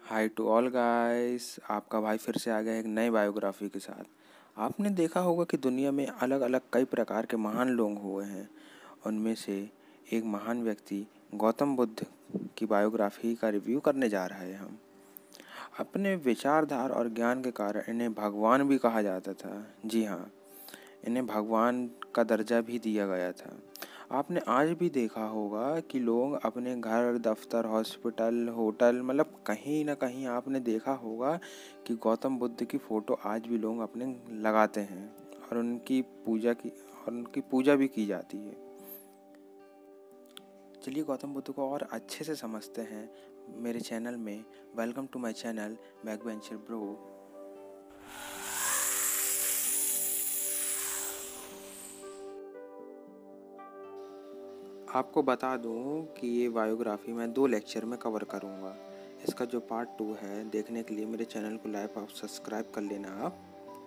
Hi to all guys, आपका भाई फिर से आ गया एक नई बायोग्राफी के साथ। आपने देखा होगा कि दुनिया में अलग अलग कई प्रकार के महान लोग हुए हैं। उनमें से एक महान व्यक्ति गौतम बुद्ध की बायोग्राफी का रिव्यू करने जा रहे हैं हम। अपने विचारधारा और ज्ञान के कारण इन्हें भगवान भी कहा जाता था। जी हाँ, इन्हें भगवान का दर्जा भी दिया गया था। आपने आज भी देखा होगा कि लोग अपने घर, दफ्तर, हॉस्पिटल, होटल मतलब कहीं ना कहीं आपने देखा होगा कि गौतम बुद्ध की फ़ोटो आज भी लोग अपने लगाते हैं और उनकी पूजा भी की जाती है। चलिए गौतम बुद्ध को और अच्छे से समझते हैं मेरे चैनल में। Welcome to my channel backbencher bro. आपको बता दूं कि ये बायोग्राफी मैं 2 लेक्चर में कवर करूंगा। इसका जो पार्ट 2 है, देखने के लिए मेरे चैनल को लाइक और सब्सक्राइब कर लेना आप।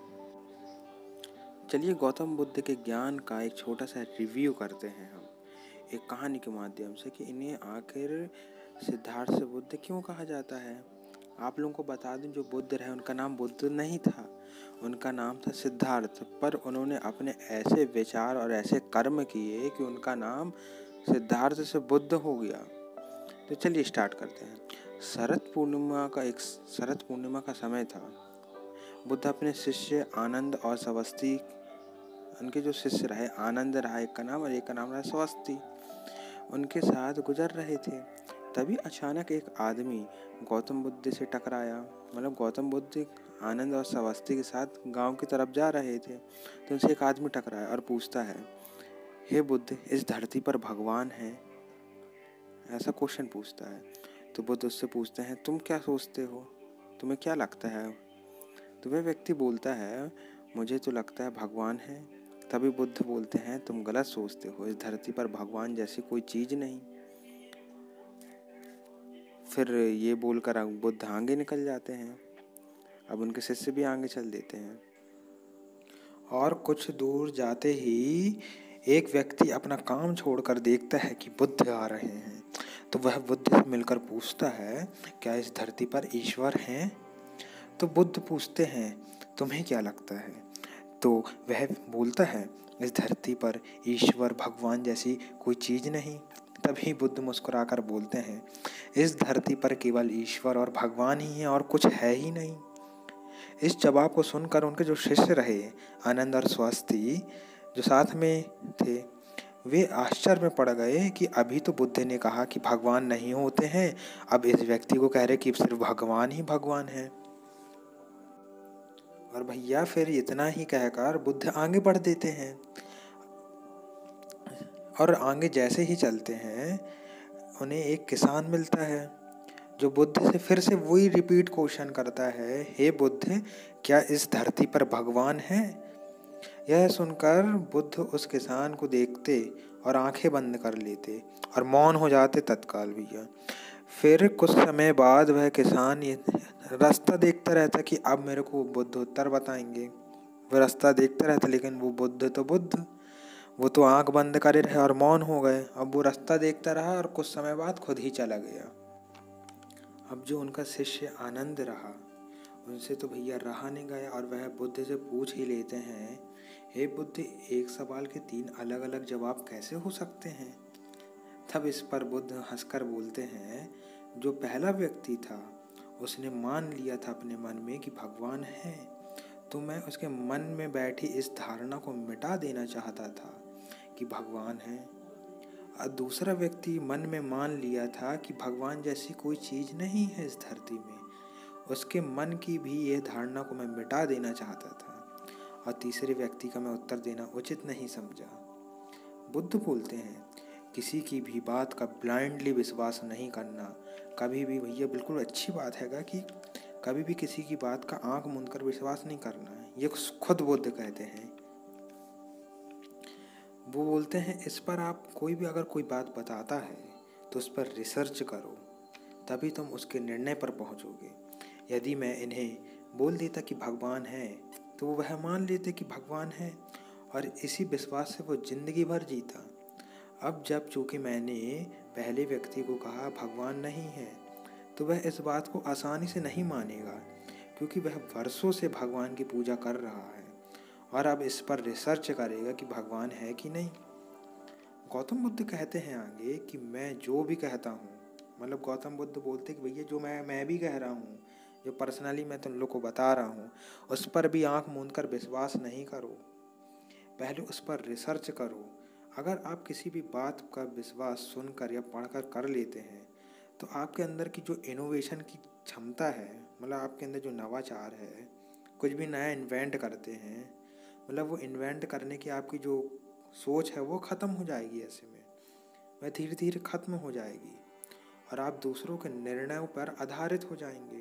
चलिए गौतम बुद्ध के ज्ञान का एक छोटा सा रिव्यू करते हैं हम एक कहानी के माध्यम से कि इन्हें आखिर सिद्धार्थ बुद्ध क्यों कहा जाता है। आप लोगों को बता दूं, जो बुद्ध रहे उनका नाम बुद्ध नहीं था, उनका नाम था सिद्धार्थ। पर उन्होंने अपने ऐसे विचार और ऐसे कर्म किए कि उनका नाम सिद्धार्थ से बुद्ध हो गया। तो चलिए स्टार्ट करते हैं। शरद पूर्णिमा का समय था। बुद्ध अपने शिष्य आनंद और स्वस्ति, उनके जो शिष्य रहे, आनंद रहा एक का नाम और एक का नाम रहा स्वस्ति, उनके साथ गुजर रहे थे। तभी अचानक एक आदमी गौतम बुद्ध से टकराया। मतलब गौतम बुद्ध आनंद और स्वस्ति के साथ गांव की तरफ जा रहे थे, तो उनसे एक आदमी टकराया और पूछता है, हे बुद्ध, इस धरती पर भगवान है? ऐसा क्वेश्चन पूछता है। तो बुद्ध उससे पूछते हैं, तुम क्या सोचते हो, तुम्हें क्या लगता है? तो वह व्यक्ति बोलता है, मुझे तो लगता है भगवान है। तभी बुद्ध बोलते हैं, तुम गलत सोचते हो, इस धरती पर भगवान जैसी कोई चीज़ नहीं। फिर ये बोलकर बुद्ध आगे निकल जाते हैं। अब उनके शिष्य भी आगे चल देते हैं और कुछ दूर जाते ही एक व्यक्ति अपना काम छोड़कर देखता है कि बुद्ध आ रहे हैं। तो वह बुद्ध से मिलकर पूछता है, क्या इस धरती पर ईश्वर हैं? तो बुद्ध पूछते हैं, तुम्हें क्या लगता है? तो वह बोलता है, इस धरती पर ईश्वर भगवान जैसी कोई चीज़ नहीं। तभी बुद्ध मुस्कुराकर बोलते हैं, इस धरती पर केवल ईश्वर और भगवान ही है और कुछ है ही नहीं। इस जवाब को सुनकर उनके जो शिष्य रहे, आनंद और स्वस्ति, जो साथ में थे, वे आश्चर्य में पड़ गए कि अभी तो बुद्ध ने कहा कि भगवान नहीं होते हैं, अब इस व्यक्ति को कह रहे कि सिर्फ भगवान ही भगवान है। और भैया फिर इतना ही कहकर बुद्ध आगे बढ़ देते हैं और आगे जैसे ही चलते हैं उन्हें एक किसान मिलता है जो बुद्ध से फिर से वही रिपीट क्वेश्चन करता है, हे बुद्ध, क्या इस धरती पर भगवान है? यह सुनकर बुद्ध उस किसान को देखते और आंखें बंद कर लेते और मौन हो जाते तत्काल भैया। फिर कुछ समय बाद वह किसान ये रास्ता देखता रहता कि अब मेरे को बुद्ध उत्तर बताएंगे। वह रास्ता देखता रहता, लेकिन वो बुद्ध वो तो आंख बंद करे रहे और मौन हो गए। अब वो रास्ता देखता रहा और कुछ समय बाद खुद ही चला गया। अब जो उनका शिष्य आनंद रहा, उनसे तो भैया रहा नहीं गया और वह बुद्ध से पूछ ही लेते हैं, हे बुद्ध, एक सवाल के 3 अलग अलग जवाब कैसे हो सकते हैं? तब इस पर बुद्ध हंसकर बोलते हैं, जो पहला व्यक्ति था उसने मान लिया था अपने मन में कि भगवान है, तो मैं उसके मन में बैठी इस धारणा को मिटा देना चाहता था कि भगवान है। और दूसरा व्यक्ति मन में मान लिया था कि भगवान जैसी कोई चीज़ नहीं है इस धरती में, उसके मन की भी यह धारणा को मैं मिटा देना चाहता था। और तीसरे व्यक्ति का मैं उत्तर देना उचित नहीं समझा। बुद्ध बोलते हैं, किसी की भी बात का ब्लाइंडली विश्वास नहीं करना कभी भी भैया बिल्कुल अच्छी बात हैगा कि कभी भी किसी की बात का आंख मूंद कर विश्वास नहीं करना है। ये खुद बुद्ध कहते हैं। वो बोलते हैं, इस पर आप अगर कोई बात बताता है तो उस पर रिसर्च करो, तभी तुम उसके निर्णय पर पहुंचोगे। यदि मैं इन्हें बोल देता कि भगवान है तो वह मान लेते कि भगवान है और इसी विश्वास से वो जिंदगी भर जीता। अब जब चूंकि मैंने पहले व्यक्ति को कहा भगवान नहीं है, तो वह इस बात को आसानी से नहीं मानेगा, क्योंकि वह वर्षों से भगवान की पूजा कर रहा है और अब इस पर रिसर्च करेगा कि भगवान है कि नहीं। गौतम बुद्ध कहते हैं आगे कि मैं जो भी कहता हूँ, मतलब गौतम बुद्ध बोलते कि भैया जो मैं भी कह रहा हूँ, जो पर्सनली मैं तुम लोग को बता रहा हूँ, उस पर भी आंख मूंद कर विश्वास नहीं करो, पहले उस पर रिसर्च करो। अगर आप किसी भी बात का विश्वास सुनकर या पढ़कर कर लेते हैं तो आपके अंदर की जो इनोवेशन की क्षमता है, मतलब आपके अंदर जो नवाचार है, कुछ भी नया इन्वेंट करते हैं, मतलब वो इन्वेंट करने की आपकी जो सोच है वो ख़त्म हो जाएगी। ऐसे में वह धीरे धीरे ख़त्म हो जाएगी और आप दूसरों के निर्णयों पर आधारित हो जाएंगे।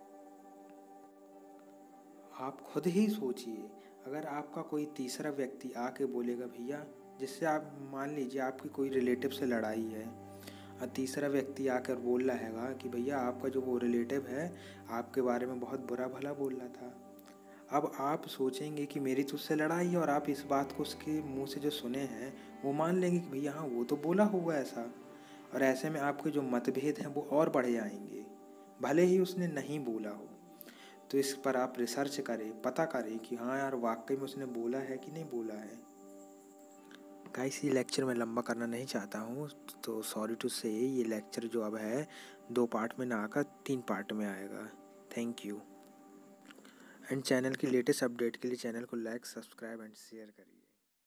आप खुद ही सोचिए, अगर आपका कोई तीसरा व्यक्ति आके बोलेगा भैया, जिससे आप मान लीजिए आपकी कोई रिलेटिव से लड़ाई है और तीसरा व्यक्ति आकर बोल रहा हैगा कि भैया आपका जो वो रिलेटिव है आपके बारे में बहुत बुरा भला बोल रहा था। अब आप सोचेंगे कि मेरी तो उससे लड़ाई है और आप इस बात को उसके मुंह से जो सुने हैं वो मान लेंगे कि भैया हाँ वो तो बोला होगा ऐसा, और ऐसे में आपके जो मतभेद हैं वो और बढ़ जाएंगे, भले ही उसने नहीं बोला हो। तो इस पर आप रिसर्च करें, पता करें कि हाँ यार वाकई में उसने बोला है कि नहीं बोला है। गाइस ये लेक्चर मैं लंबा करना नहीं चाहता हूँ, तो सॉरी टू से ये लेक्चर जो अब है 2 पार्ट में ना आकर 3 पार्ट में आएगा। Thank you. एंड चैनल की लेटेस्ट अपडेट के लिए चैनल को लाइक, सब्सक्राइब एंड शेयर करिए।